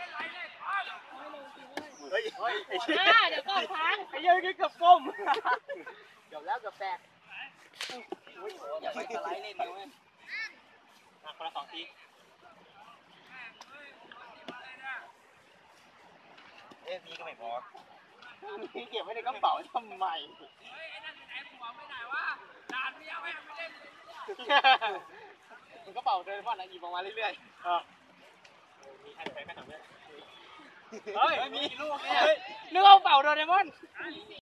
เฮ้ยไอ้เชี่ยเดี๋ยวก็พังไอ้เหี้ยเกือบก้มเกือบแล้วเกือบแตกอย่าไปสไลด์เล่นนะเว้ยคนละ2 ทีพี่ก็ไม่พอพี่เก็บไว้ในกระเป๋าทำไมมันกระเป๋าเดินพ่อนะหยิบออกมาเรื่อยๆมีใครใช้ไหมถามด้วยเฮ้ยมีลูกเนี่ยนึกว่าเป๋าโดเรมอน